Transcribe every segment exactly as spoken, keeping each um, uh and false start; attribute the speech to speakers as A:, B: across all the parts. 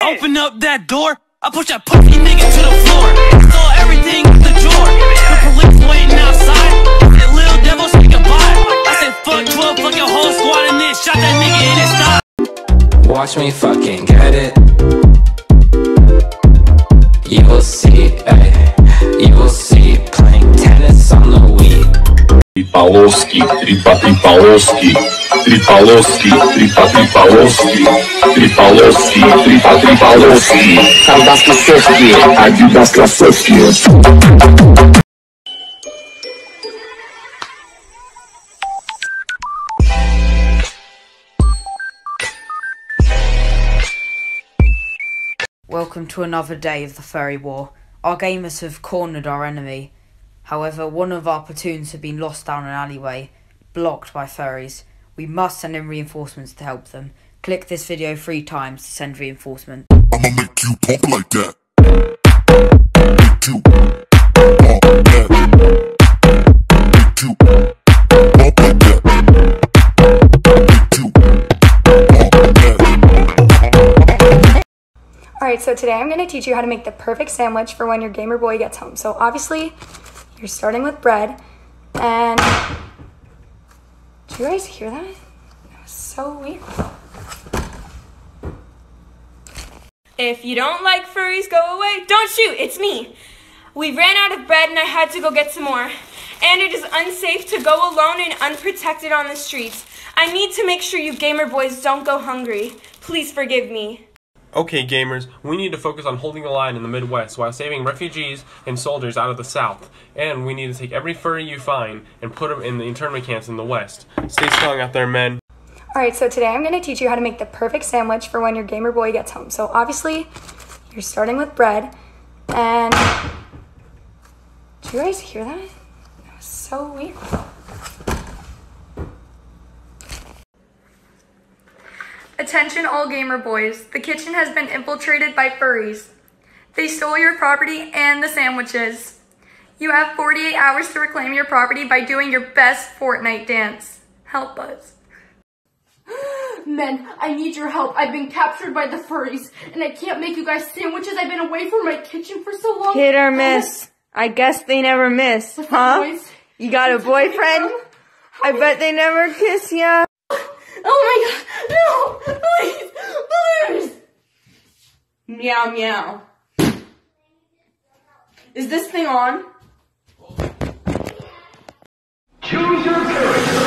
A: Open up that door, I push that pussy nigga to the floor. Stole everything at the drawer. The police waiting outside. That little devil say goodbye. I said fuck twelve, fuck your whole squad and then shot that nigga in his thigh.
B: Watch me fucking get it. You will see, ay, you will see. Playing tennis on the Wii.
C: Три полоски, три по три полоски, три полоски, три по три полоски, три полоски, три по три полоски. Adidas кроссовки, Adidas кроссовки.
D: Welcome to another day of the furry war. Our gamers have cornered our enemy. However, one of our platoons have been lost down an alleyway, blocked by furries. We must send in reinforcements to help them. Click this video three times to send reinforcements.
E: I'ma make you pump like that. Make you pump like that. Make you pump like that. Make you pump like that.
F: Alright, so today I'm going to teach you how to make the perfect sandwich for when your gamer boy gets home. So obviously, you're starting with bread, and did you guys hear that? That was so weird.
G: If you don't like furries, go away. Don't shoot, it's me. We ran out of bread and I had to go get some more. And it is unsafe to go alone and unprotected on the streets. I need to make sure you gamer boys don't go hungry. Please forgive me.
H: Okay, gamers, we need to focus on holding the line in the Midwest while saving refugees and soldiers out of the South. And we need to take every furry you find and put them in the internment camps in the West. Stay strong out there, men.
F: Alright, so today I'm going to teach you how to make the perfect sandwich for when your gamer boy gets home. So obviously, you're starting with bread, and did you guys hear that? That was so weird. Attention all gamer boys, the kitchen has been infiltrated by furries. They stole your property and the sandwiches. You have forty-eight hours to reclaim your property by doing your best Fortnite dance. Help us.
I: Men, I need your help. I've been captured by the furries, and I can't make you guys sandwiches. I've been away from my kitchen for so long.
J: Hit or miss. I guess they never miss, huh? You got a boyfriend? I bet they never kiss ya.
I: Oh my god, no! Please! Please! Meow meow. Is this thing on?
C: Choose your character.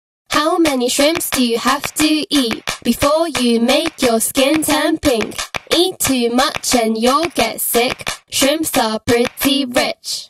K: many shrimps do you have to eat before you make your skin turn pink? Eat too much and you'll get sick. Shrimps are pretty rich.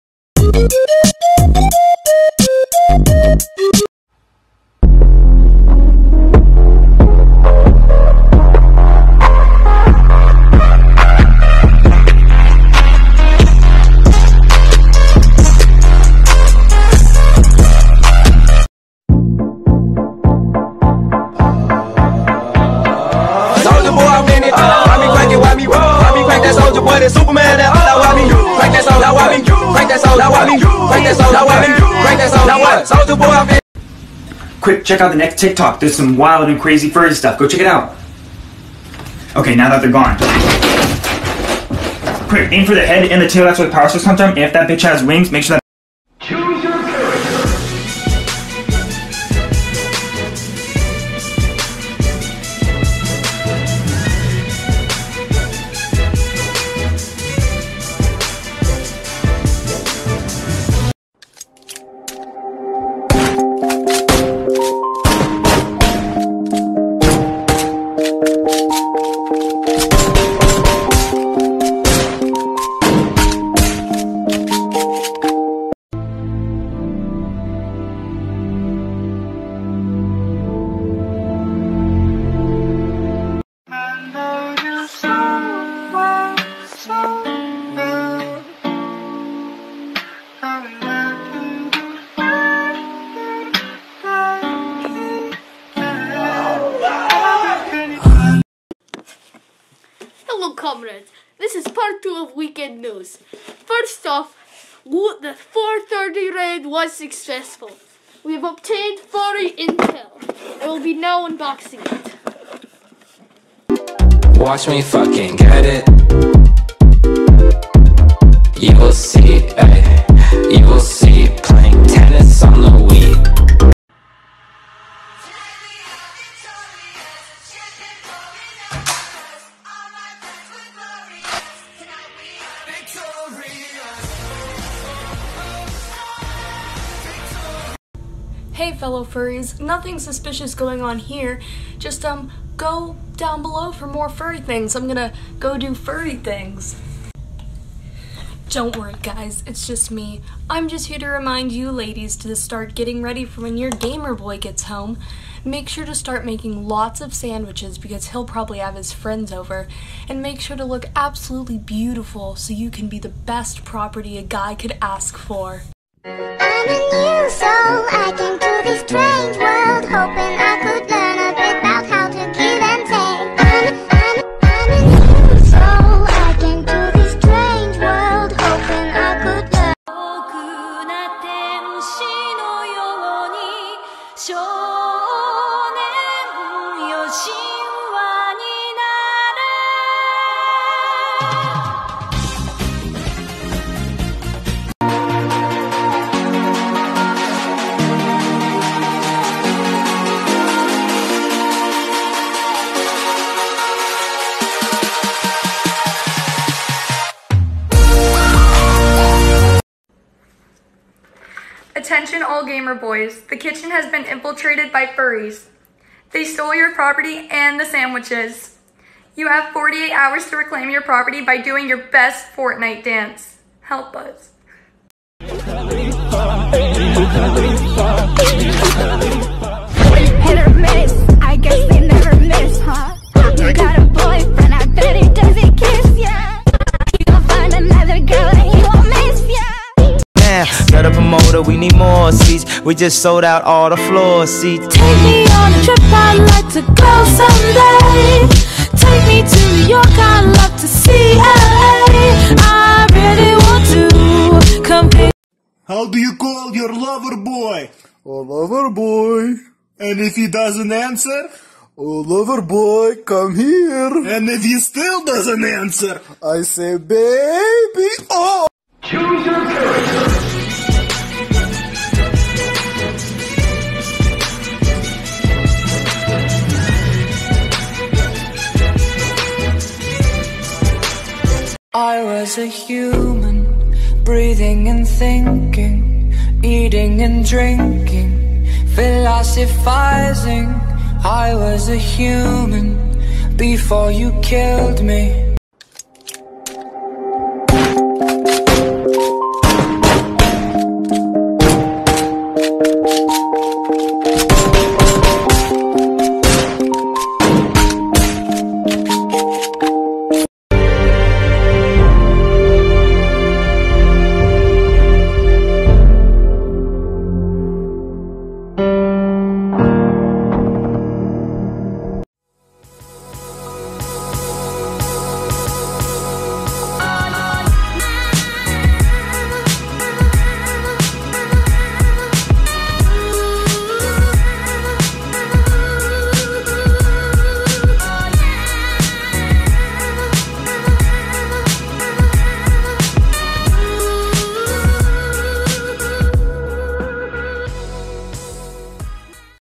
L: Superman now, now I mean, crank that song, now I mean, crank that song, now I mean, crank that song, now I mean, crank that song, now I Soulja Boy, I mean.
M: Quick, check out the next TikTok. There's some wild and crazy furry stuff. Go check it out. Okay, now that they're gone. Quick, aim for the head and the tail. That's what Power Source comes from. And if that bitch has wings, make sure that.
C: Choose your character.
I: Hello comrades, this is part two of weekend news. First off, the four thirty raid was successful. We have obtained furry intel. I will be now unboxing it.
B: Watch me fucking get it. You will see, ay, you will see, playing tennis on the Wii.
F: Hey fellow furries, nothing suspicious going on here. Just um, go down below for more furry things. I'm gonna go do furry things. Don't worry guys, it's just me. I'm just here to remind you ladies to start getting ready for when your gamer boy gets home. Make sure to start making lots of sandwiches because he'll probably have his friends over. And make sure to look absolutely beautiful so you can be the best property a guy could ask for.
N: I'm a new soul, I came to this strange world, hoping I could learn a bit about how to give and take. I'm, I'm, I'm a new soul, I came to this strange world, hoping I could learn.
F: Attention all gamer boys, the kitchen has been infiltrated by furries. They stole your property and the sandwiches. You have forty-eight hours to reclaim your property by doing your best Fortnite dance. Help us.
N: Hit or miss, I guess they never miss, huh? You got a boyfriend, I bet he doesn't kiss ya. You gon' find another girl and he won't miss ya.
O: Got a promoter, we need more seats. We just sold out all the floor seats.
P: Take me on a trip, I'd like to go someday. Take me to New York, I'd love to see L A. I really want to come pick.
Q: How do you call your lover boy? Oh, lover boy. And if he doesn't answer? Oh, lover boy, come here. And if he still doesn't answer? I say, baby, oh!
C: Choose your character.
R: I was a human, breathing and thinking, eating and drinking, philosophizing. I was a human, before you killed me.